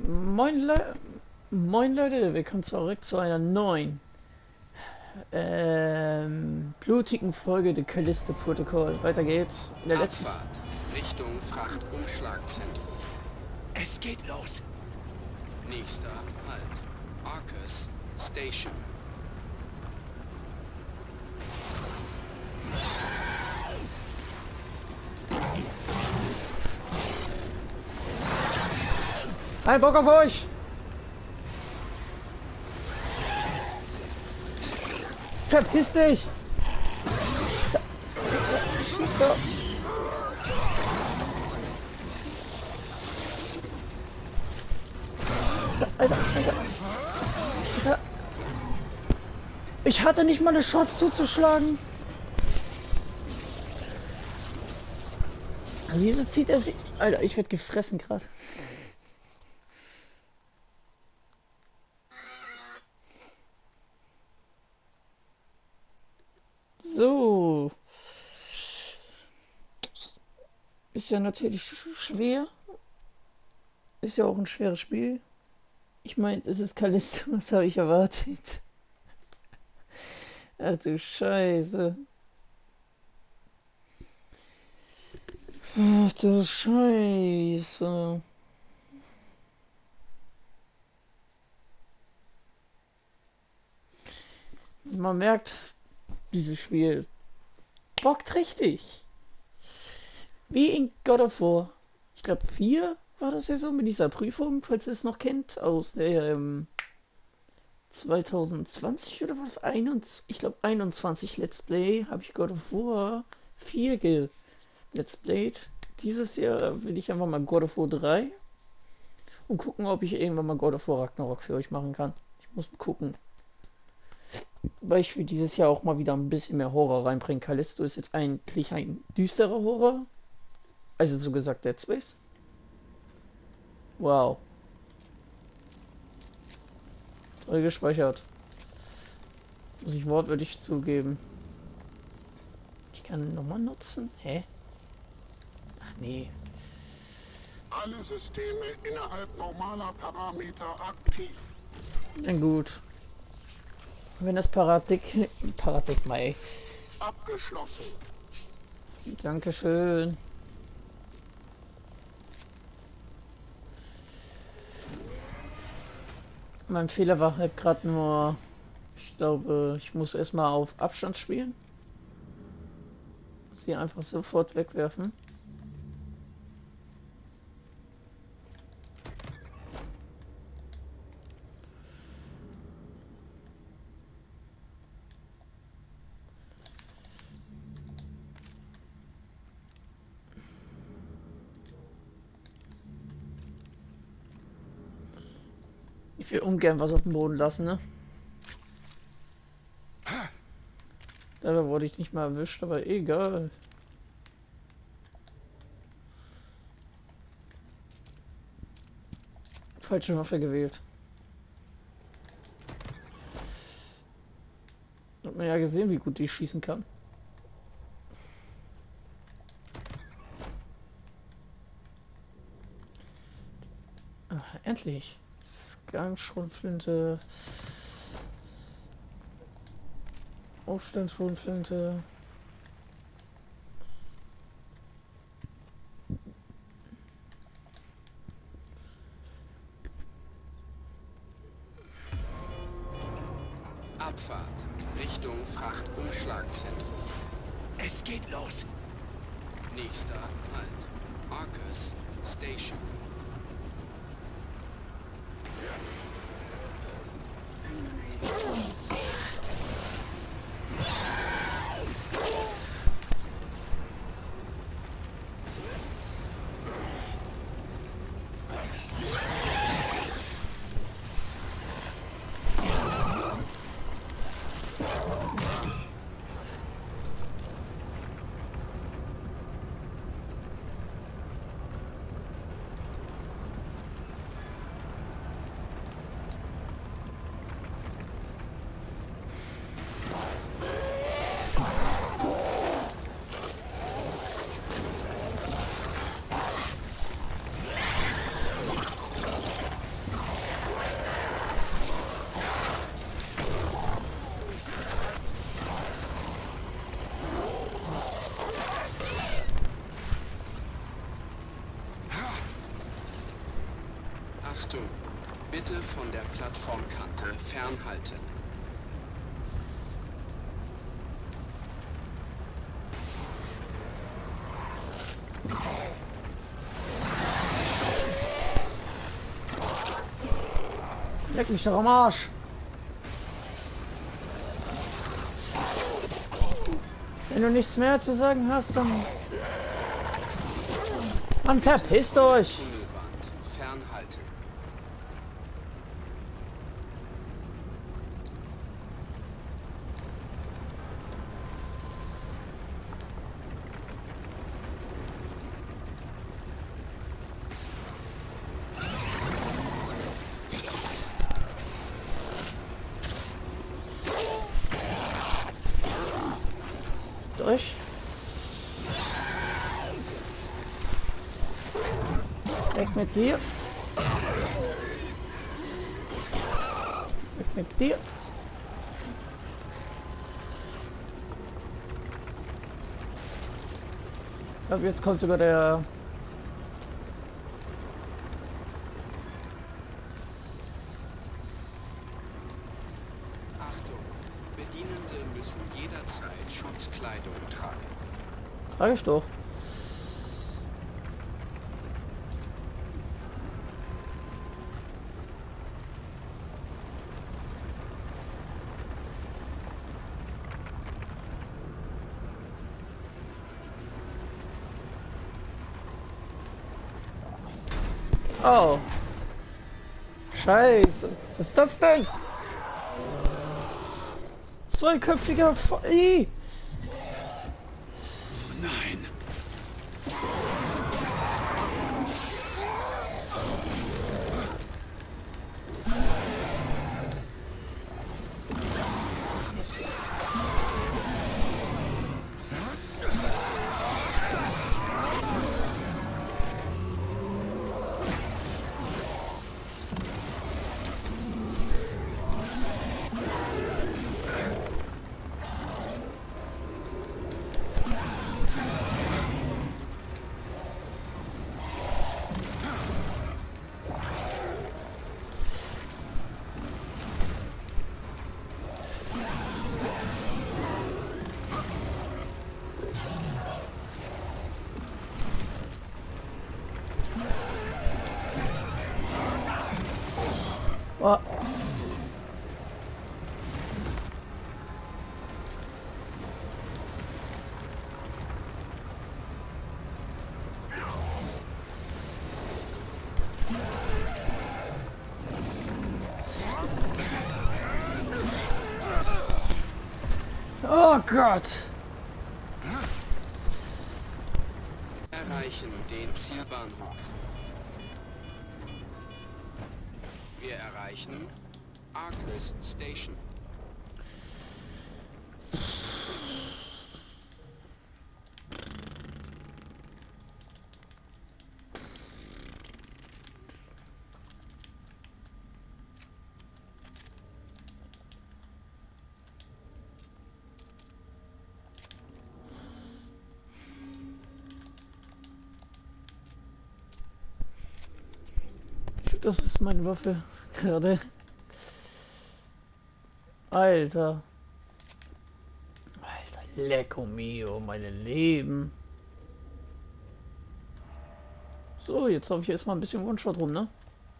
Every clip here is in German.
Moin, Moin Leute, willkommen zurück zu einer neuen blutigen Folge der Callisto-Protokoll. Weiter geht's. In der letzten. Abfahrt Richtung Frachtumschlagzentrum. Es geht los. Nächster Halt. Arcus Station. Ein Bock auf euch! Verpiss dich! Schieß doch! Alter! Ich hatte nicht mal eine Shot zuzuschlagen! Wieso zieht er sie? Alter, ich werd gefressen gerade. So. Ist ja natürlich schwer. Ist ja auch ein schweres Spiel. Ich meine, es ist Callisto, was habe ich erwartet? Ach du Scheiße. Ach du Scheiße. Man merkt, dieses Spiel bockt richtig. Wie in God of War. Ich glaube 4 war das ja so mit dieser Prüfung, falls ihr es noch kennt, aus der 2020 oder was? Ich glaube 21 Let's Play habe ich God of War 4 Let's Played. Dieses Jahr will ich einfach mal God of War 3 und gucken, ob ich irgendwann mal God of War Ragnarok für euch machen kann. Ich muss gucken. Weil ich für dieses Jahr auch mal wieder ein bisschen mehr Horror reinbringen. Callisto ist jetzt eigentlich ein düsterer Horror. Also so gesagt Dead Space. Wow. Voll gespeichert. Muss ich wortwörtlich zugeben. Ich kann nochmal nutzen? Hä? Ach nee. Alle Systeme innerhalb normaler Parameter aktiv. Na gut. Wenn das Paradigma, ey. Abgeschlossen. Dankeschön. Mein Fehler war halt gerade nur, ich glaube, ich muss erstmal auf Abstand spielen. Sie einfach sofort wegwerfen. Ich will ungern was auf dem Boden lassen, ne? Dabei wurde ich nicht mal erwischt, aber egal. Falsche Waffe gewählt. Hat man ja gesehen, wie gut die schießen kann. Ach, endlich. Gangschrotflinte. Aufstandsschrotflinte. Abfahrt Richtung Frachtumschlagzentrum. Es geht los. Nächster Halt. Arcus Station. Achtung! Bitte von der Plattformkante fernhalten. Leck mich doch am Arsch. Wenn du nichts mehr zu sagen hast, dann... Mann, verpisst euch! Tunnelwand fernhalten. Durch. Weg mit dir. Weg mit dir. Ich glaube, jetzt kommt sogar der... Achtung! Bedienende müssen jederzeit Schutzkleidung tragen. Trage ich doch. Oh. Scheiße. Was ist das denn? Zweiköpfiger Ih. Nein. Oh. Oh Gott! Erreichen den Zielbahnhof. Wir erreichen Arcus Station. Das ist meine Waffe gerade. Alter. Alter, lecco mio, meine Leben. So, jetzt habe ich erstmal ein bisschen One-Shot rum, ne?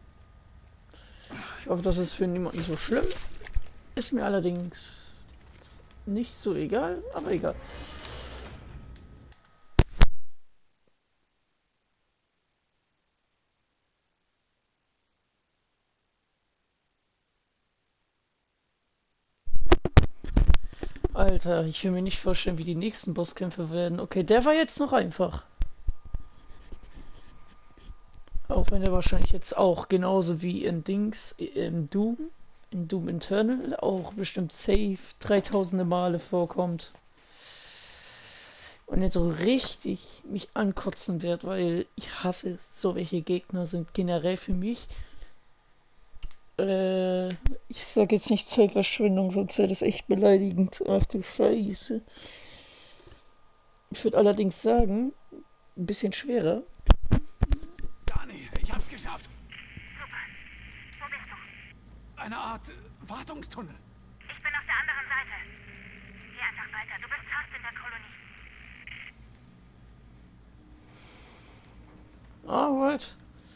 Ich hoffe, das ist für niemanden so schlimm. Ist mir allerdings nicht so egal, aber egal. Alter, ich will mir nicht vorstellen, wie die nächsten Bosskämpfe werden. Okay, der war jetzt noch einfach. Auch wenn er wahrscheinlich jetzt auch genauso wie in Dings, in Doom Eternal, auch bestimmt safe 3000 Male vorkommt. Und jetzt so richtig mich ankotzen wird, weil ich hasse so welche Gegner sind generell für mich. Ich sag jetzt nicht Zeitverschwendung, sonst wäre das echt beleidigend. Ach du Scheiße. Ich würde allerdings sagen, ein bisschen schwerer. Dani, ich hab's geschafft. Wo bist du? Eine Art Wartungstunnel. Ich bin auf der anderen Seite. Geh einfach weiter. Du bist fast in der Kolonie. Alright.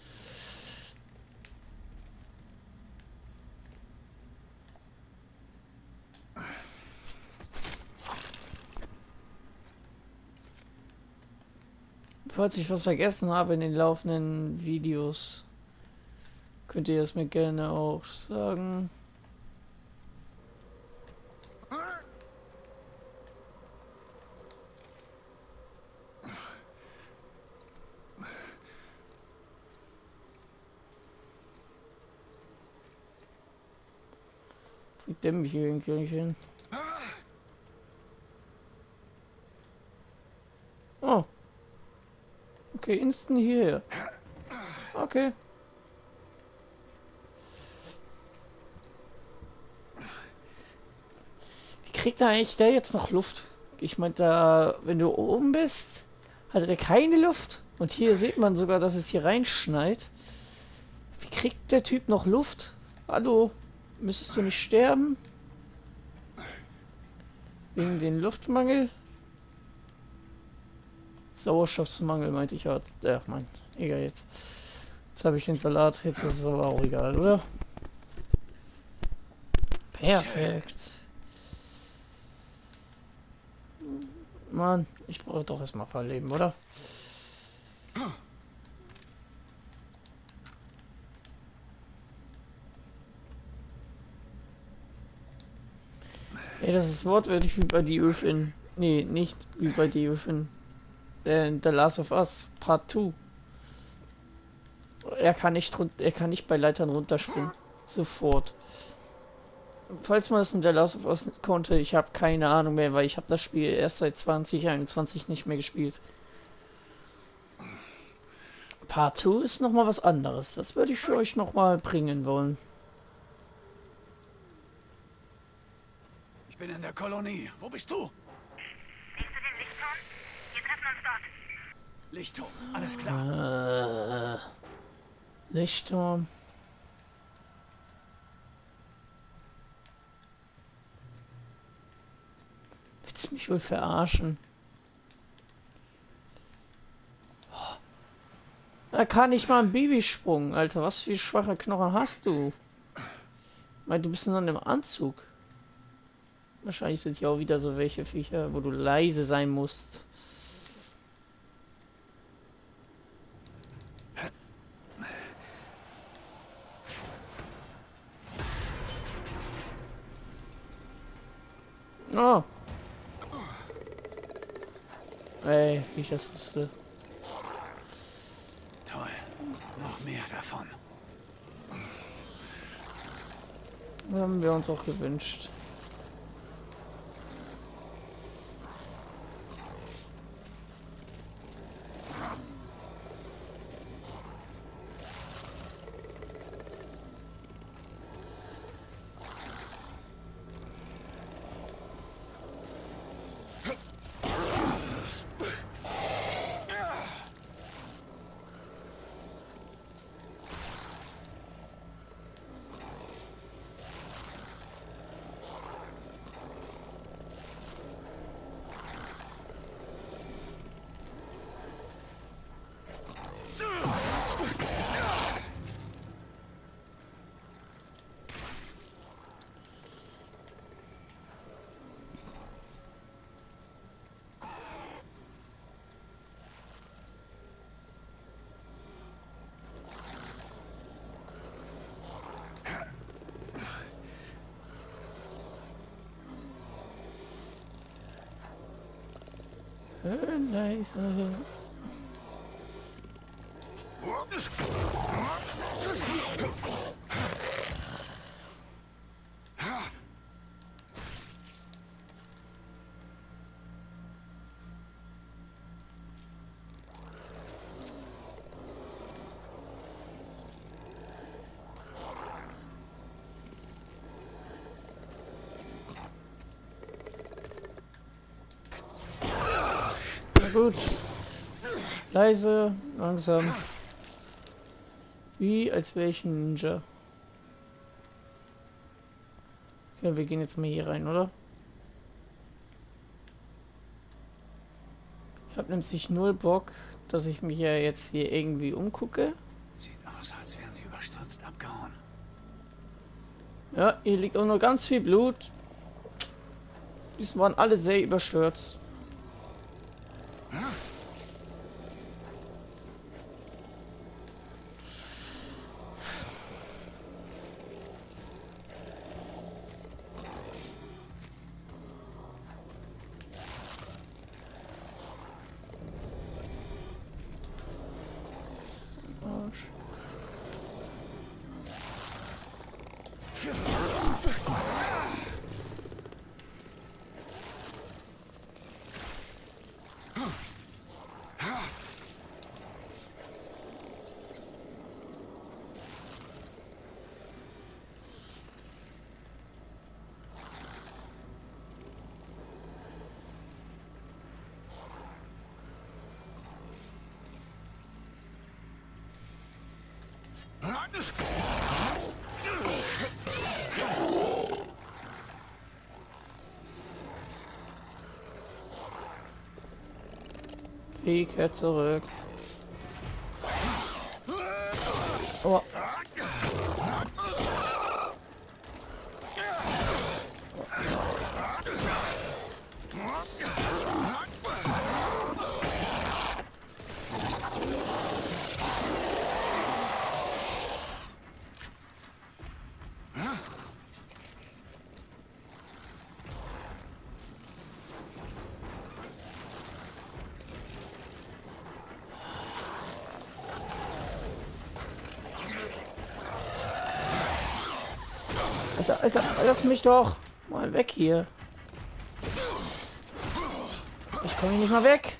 Falls ich was vergessen habe in den laufenden Videos, könnt ihr es mir gerne auch sagen. Kriegt der mich hier eigentlich hin? Oh. Okay, instant hierher. Okay. Wie kriegt er eigentlich der jetzt noch Luft? Ich meine, da, wenn du oben bist, hat er keine Luft. Und hier sieht man sogar, dass es hier reinschneit. Wie kriegt der Typ noch Luft? Hallo? Müsstest du nicht sterben? Wegen den Luftmangel? Sauerstoffsmangel meinte ich halt. Ach man, egal jetzt. Jetzt habe ich den Salat, jetzt ist es aber auch egal, oder? Perfekt. Mann, ich brauche doch erstmal Verleben, oder? Ey, das ist wortwörtlich wie bei The Within. Nee, nicht wie bei The Within. The Last of Us Part 2. Er kann nicht bei Leitern runterspringen. Sofort. Falls man es in The Last of Us konnte, ich habe keine Ahnung mehr, weil ich habe das Spiel erst seit 2021 nicht mehr gespielt. Part 2 ist nochmal was anderes. Das würde ich für euch nochmal bringen wollen. Ich bin in der Kolonie. Wo bist du? Siehst du den Lichtturm? Wir treffen uns dort. Lichtturm. Alles klar. Lichtturm. Willst du mich wohl verarschen? Da kann ich mal einen Babysprung, Alter. Was für schwache Knochen hast du? Weil du bist nur in einem Anzug. Wahrscheinlich sind hier auch wieder so welche Viecher, wo du leise sein musst. Oh. Ey, wie ich das wusste. Toll. Noch mehr davon. Das haben wir uns auch gewünscht. Leise. Na gut. Leise, langsam. Wie als wäre ich ein Ninja. Ja, wir gehen jetzt mal hier rein, oder? Ich habe nämlich null Bock, dass ich mich ja jetzt hier irgendwie umgucke. Sieht aus, als wären sie überstürzt abgehauen. Ja, hier liegt auch noch ganz viel Blut. Die waren alle sehr überstürzt. Arsch. Kehrt zurück. Oh. Alter, lass mich doch mal weg hier. Ich komme hier nicht mal weg.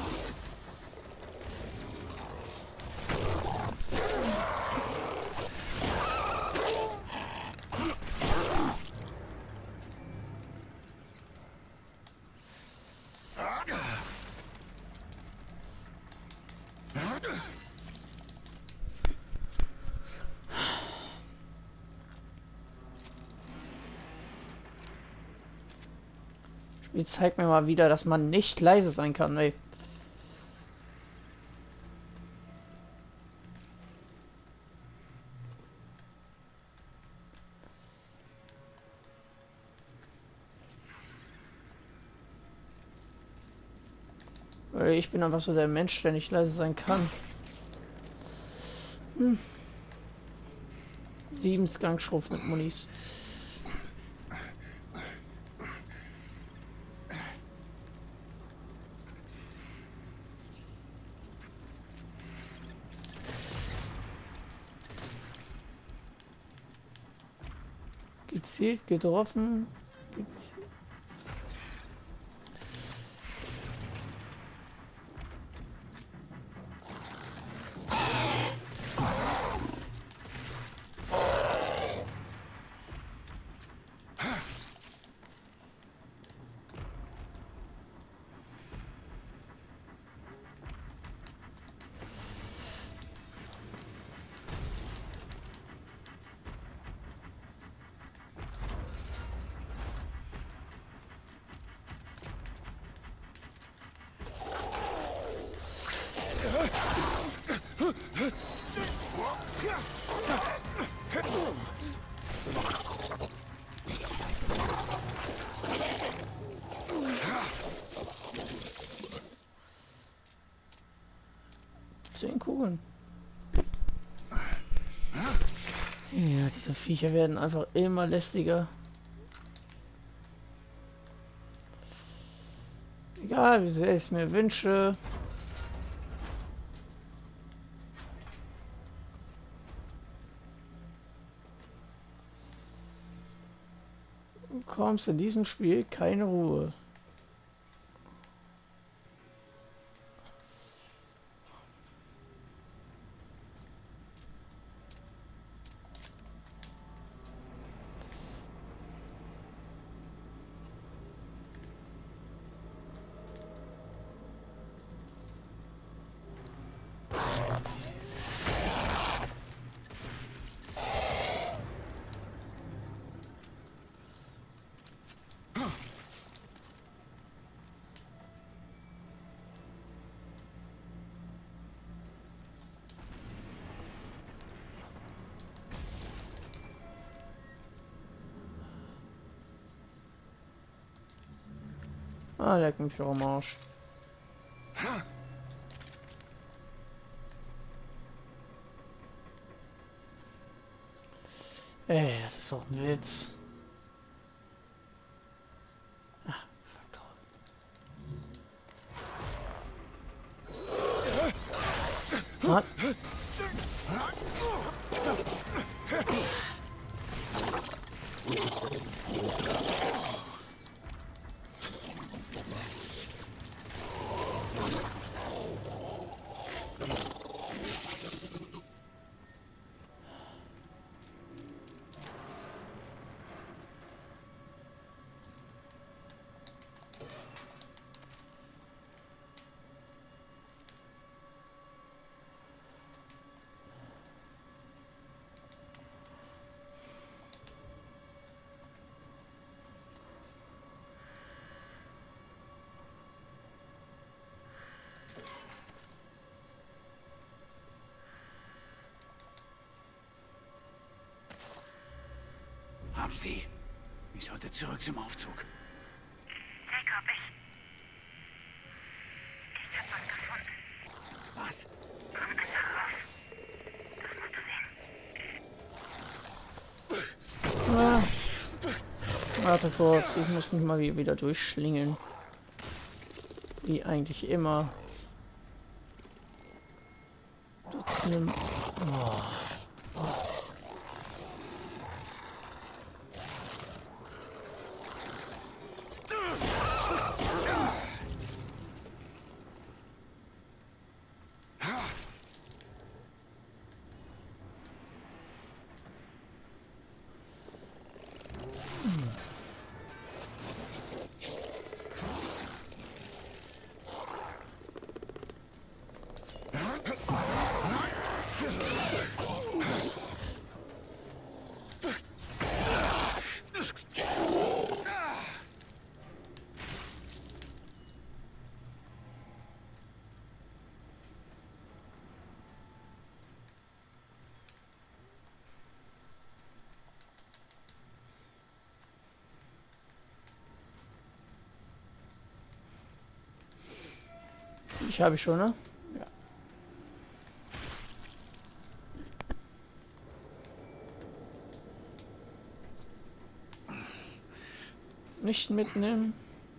Spiel zeigt mir mal wieder, dass man nicht leise sein kann, ey. Weil ich bin einfach so der Mensch, der nicht leise sein kann. 7 Skunk-Schrumpf mit Munis. Gezielt getroffen. Kugeln. Ja, diese Viecher werden einfach immer lästiger. Egal, wie sehr ich es mir wünsche. Du bekommst in diesem Spiel keine Ruhe. Ah, leck mich doch am Arsch. Ey, das ist doch ein Witz. Ah, fuck doch. Was? Hab sie. Ich sollte zurück zum Aufzug. Jacob, ich hab was gefunden. Was? Komm einfach raus. Das musst du sehen. Ah. Warte kurz, ich muss mich mal wieder durchschlingeln. Wie eigentlich immer. Das nimmt. Oh. Ich habe schon, ne? Ja. Nicht mitnehmen.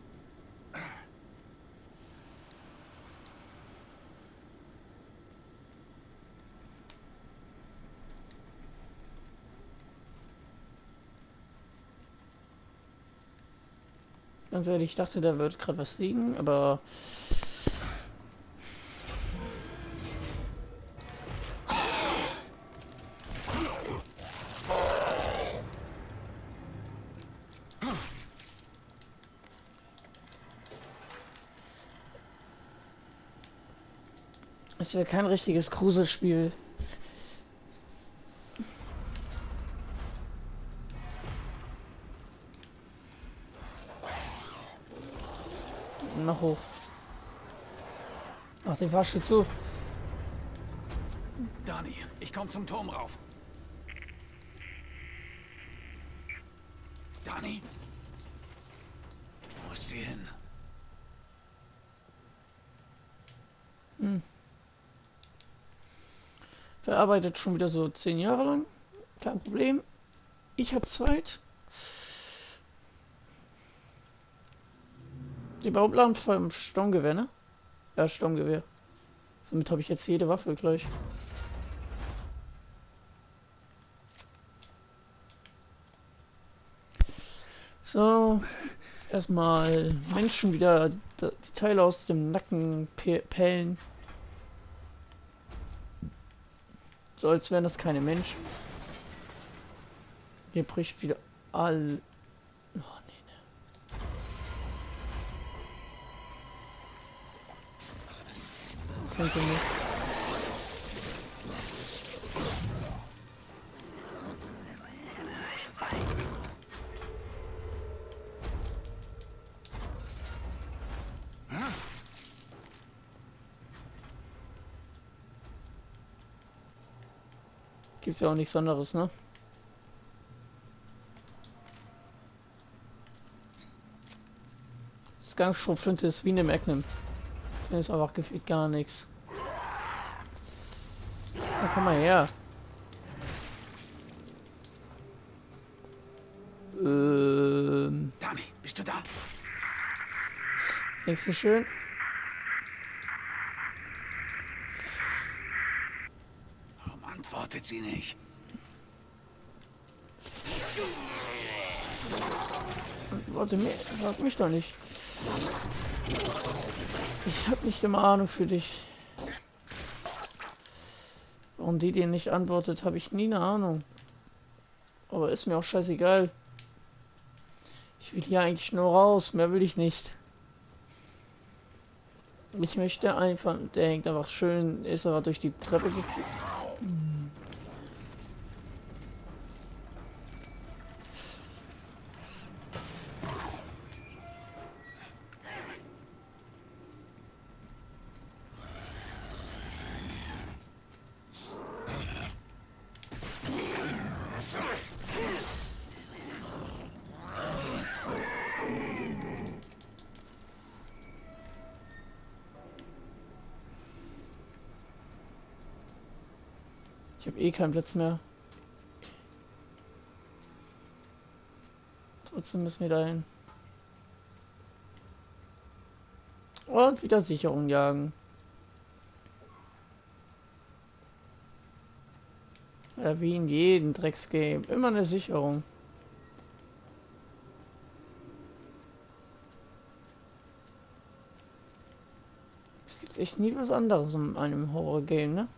Ganz ehrlich, ich dachte, da wird gerade was liegen, aber es wäre kein richtiges Gruselspiel. Mach hoch. Mach den Fahrstuhl zu. Dani, ich komm zum Turm rauf. Dani? Wo ist sie hin? Verarbeitet schon wieder so 10 Jahre lang. Kein Problem. Ich habe Zeit. Die Bauplan vom Sturmgewehr, ne? Ja, Sturmgewehr. Somit habe ich jetzt jede Waffe gleich. So. Erstmal Menschen wieder die Teile aus dem Nacken pellen. So als wären das keine Menschen. Hier bricht wieder all. Oh, nee, ne. Könnte nicht. Gibt's ja auch nichts anderes, ne? Ausgangsschrotflinte ist wie eine Magnum. Das ist einfach gefühlt gar nichts. Na, komm mal her. Dani, bist du da? Denkst du schön? Warum antwortet sie nicht? Warte, frag mich doch nicht. Ich hab nicht immer Ahnung für dich. Warum die dir nicht antwortet, habe ich nie eine Ahnung. Aber ist mir auch scheißegal. Ich will hier eigentlich nur raus, mehr will ich nicht. Ich möchte einfach, der hängt einfach schön, ist aber durch die Treppe gekriegt. Ich habe eh keinen Platz mehr. Trotzdem müssen wir dahin. Und wieder Sicherung jagen. Ja, wie in jedem Drecksgame. Immer eine Sicherung. Es gibt echt nie was anderes in einem Horror-Game, ne?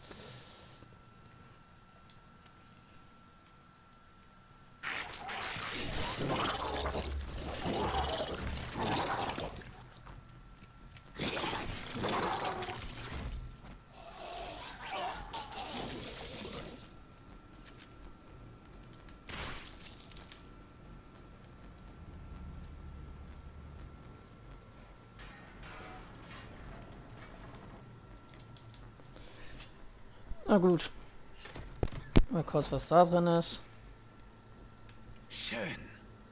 Na gut. Mal kurz, was da drin ist. Schön.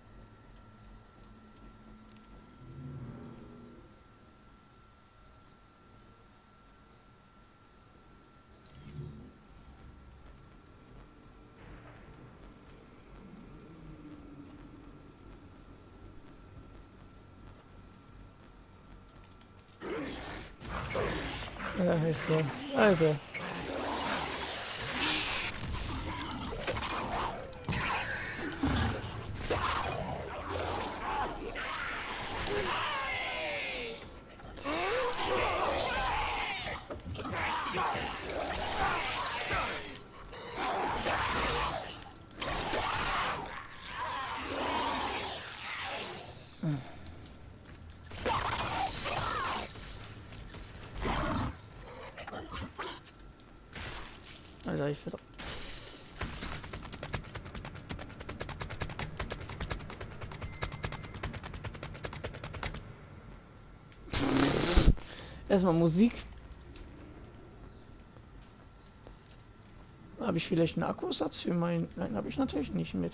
Ja, ist so. Also. Alter, ich werde. Erstmal Musik. Habe ich vielleicht einen Akkusatz für meinen? Nein, habe ich natürlich nicht mit.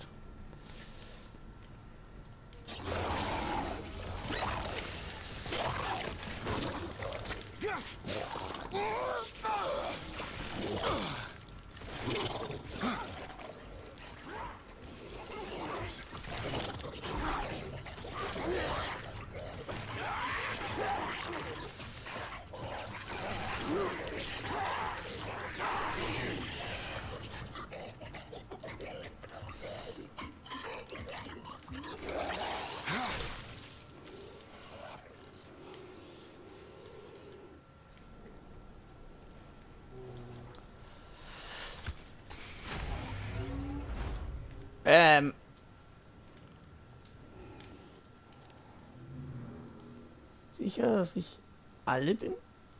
Sicher, dass ich alle bin?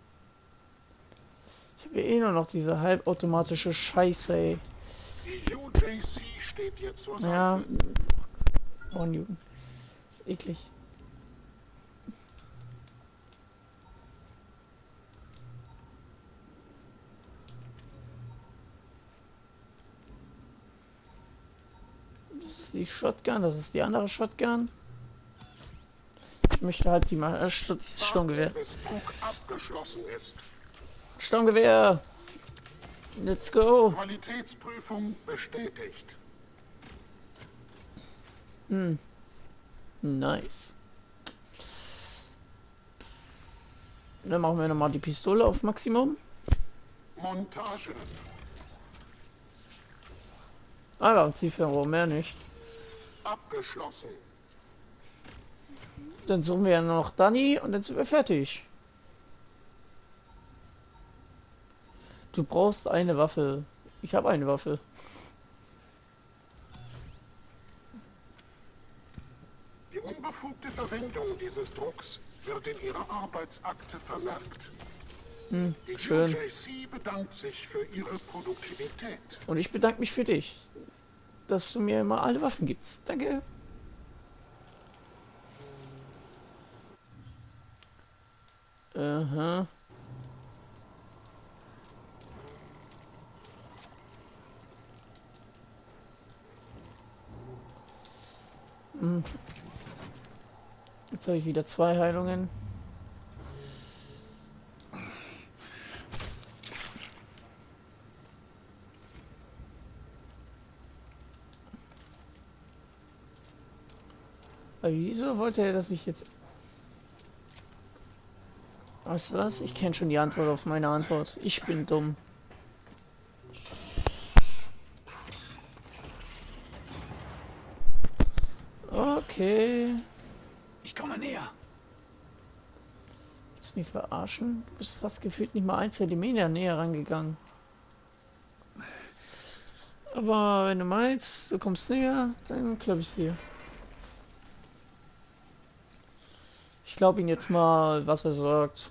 Ich habe ja eh nur noch diese halbautomatische Scheiße, ey. Die UJC steht dir zur Seite. Ja. Oh, Newton. Das ist eklig. Das ist die Shotgun, das ist die andere Shotgun. Ich möchte halt die mal Sturmgewehr. Bis Druck abgeschlossen ist. Sturmgewehr! Let's go! Qualitätsprüfung bestätigt. Nice. Dann machen wir nochmal die Pistole auf Maximum. Montage. Ah, und Zielfernrohr, mehr nicht. Abgeschlossen. Dann suchen wir ja noch Dani und dann sind wir fertig. Du brauchst eine Waffe. Ich habe eine Waffe. Die unbefugte Verwendung dieses Drucks wird in Ihrer Arbeitsakte vermerkt. Die Schön. UJC bedankt sich für Ihre Produktivität. Und ich bedanke mich für dich, dass du mir immer alle Waffen gibst. Danke. Aha. Jetzt habe ich wieder 2 Heilungen. Aber wieso wollte er, dass ich jetzt... Weißt du was? Ich kenne schon die Antwort auf meine Antwort. Ich bin dumm. Okay. Ich komme näher. Willst du mich verarschen? Du bist fast gefühlt nicht mal 1 Zentimeter näher rangegangen. Aber wenn du meinst, du kommst näher, dann glaube ich dir. Ich glaube ihn jetzt mal, was er sagt.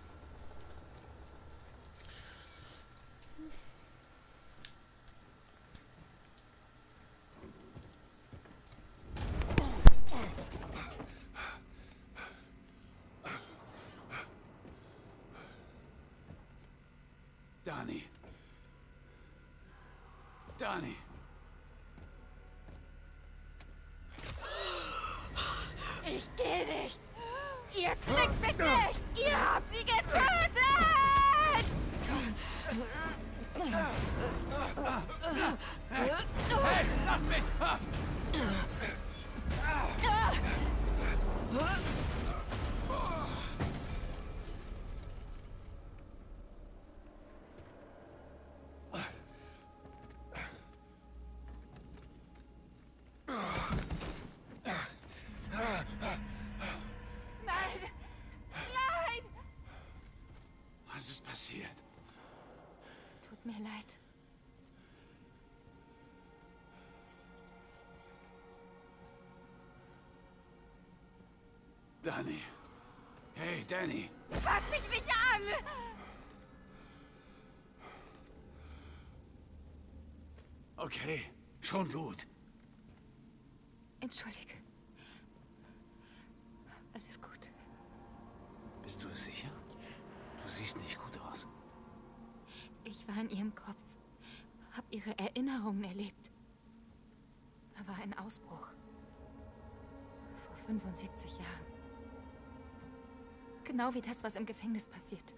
Dani. Dani. Ich gehe nicht! Ihr zwingt mich nicht! Ihr habt sie getötet! Hey, lass mich! Nein! Nein! Was ist passiert? Tut mir leid. Dani. Hey, Danny. Fass mich nicht an! Okay, schon gut. Entschuldige. Alles gut. Bist du sicher? Du siehst nicht gut aus. Ich war in ihrem Kopf. Hab ihre Erinnerungen erlebt. Da war ein Ausbruch. Vor 75 Jahren. Genau wie das, was im Gefängnis passiert.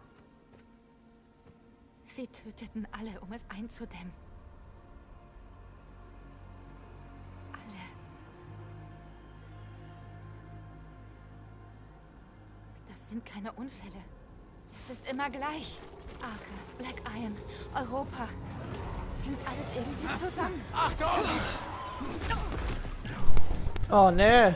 Sie töteten alle, um es einzudämmen. Alle. Das sind keine Unfälle. Es ist immer gleich. Arcus, Black Iron, Europa. Hängt alles irgendwie zusammen. Achtung! Oh, nee.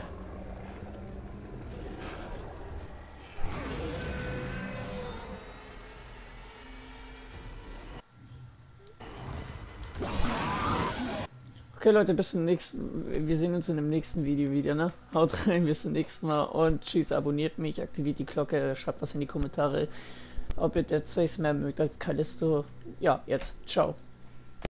Okay, Leute, bis zum nächsten. Wir sehen uns in dem nächsten Video wieder, ne? Haut rein, bis zum nächsten Mal und tschüss, abonniert mich, aktiviert die Glocke, schreibt was in die Kommentare, ob ihr Dead Space mehr mögt als Callisto. Ja, jetzt. Ciao.